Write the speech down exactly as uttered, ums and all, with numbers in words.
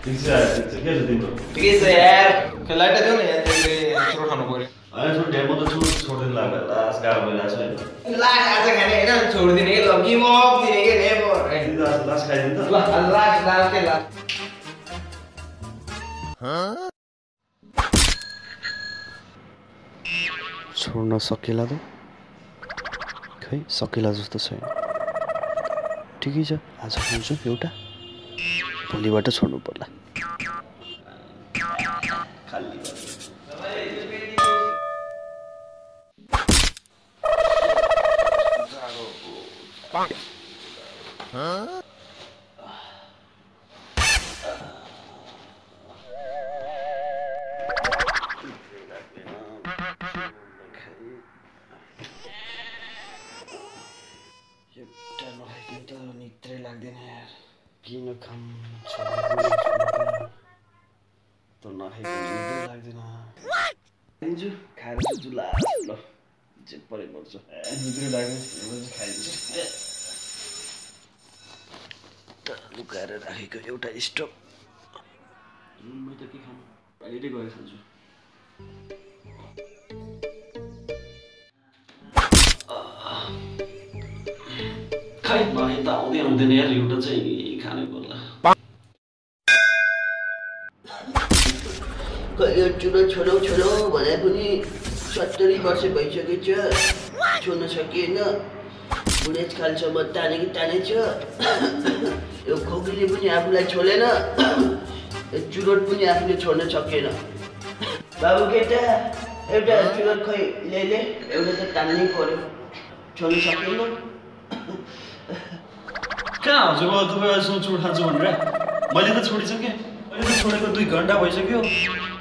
ठिक छ ठिक छ के छ तिम्रो ठिकै छ यार खेलाइटा देऊ न यार त्यसले चुरो खानु पर्यो हैन सुन ढेर म त छु छोड्दिन लाग्यो लास गाह्रो भइरहेछ हैन लास आज खाने हैन छोड्दिने के ल गिभ अप दिने के नेभर लास लास खाइदिन त ल लास लास के लास ह छोड्न सकेला त खै सकेला जस्तो छैन ठिकै छ आज खान्छु एउटा भोलिबाट छोड्नु पर्ला खाली एउटा नखाइकन त निद्रै लाग्दैन यार किन खाम छोड्नु त नखाइकन निद्रै लाग्दैन दिन्छु खाएर सुत्छु लास ल जे परे पर्छ निद्रै लाग्यो एउटा चाहिँ खाइदिन्छु लुकाएर राखेको एउटा स्टक म त के खाम अहिले गएर खान्छु खै नखाइ त आउँदै आउँदैन यार एउटा चाहिँ खानै पर्ला यो चुरो छोडौ छोडौ भने पनि सत्तरी वर्ष भइसकेको छ छोड्न सकिएन बुढेसकालसम्म तानेको तानेछ यो खोकीले पनि आफूलाई छोडेन यो चुरोट पनि आफूले छोड्न सकेन बाबु केटा एउटा चुरोट खै ल्याइले एउटा त तान्नै पर्यो छोड्न सकेन कहाँ हजुर बाबु तपाईँ अहिलेसम्म चुरोट खान्छु भनेर मैले त छोडिसकेँ मैले त छोडेको दुई घन्टा भइसक्यो